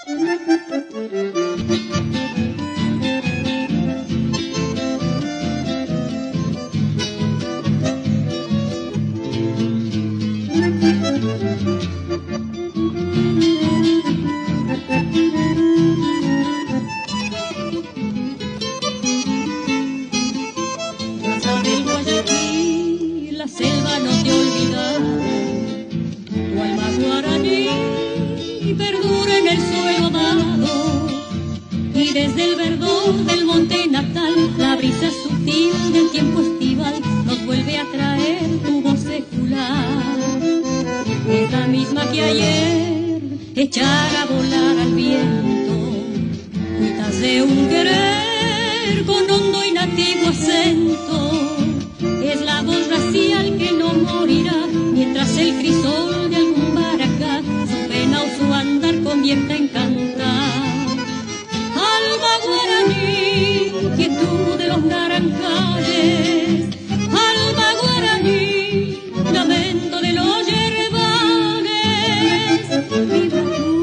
La selva no te olvida, tu alma guaraní perdura en el suelo dado, y desde el verdor del monte natal, la brisa sutil del tiempo estival nos vuelve a traer tu voz secular. Es la misma que ayer, echar a volar al viento, juntas de un querer con hondo y nativo acento. Es la voz racial que no morirá, mientras el crisol de algún baracá su pena o su andar convierta en cantar. Alma guaraní, quietud de los naranjales, alma guaraní, lamento de los yerbales, viva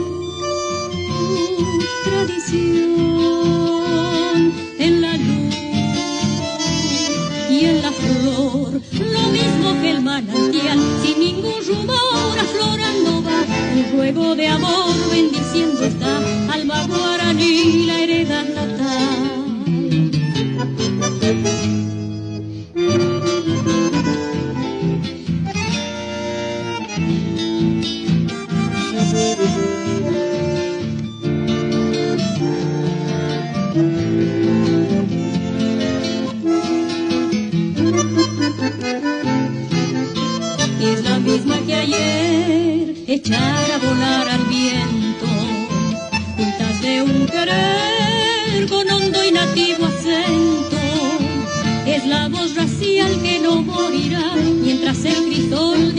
tu tradición en la luz y en la flor, lo mismo que el manantial, sin ningún rumor aflorando va, un juego de amor bendiciendo está, alma guaraní, la heredad natal. Es la misma que ayer, echar a volar al viento, juntas de un querer con hondo y nativo acento. Es la voz racial que no morirá, mientras el crisol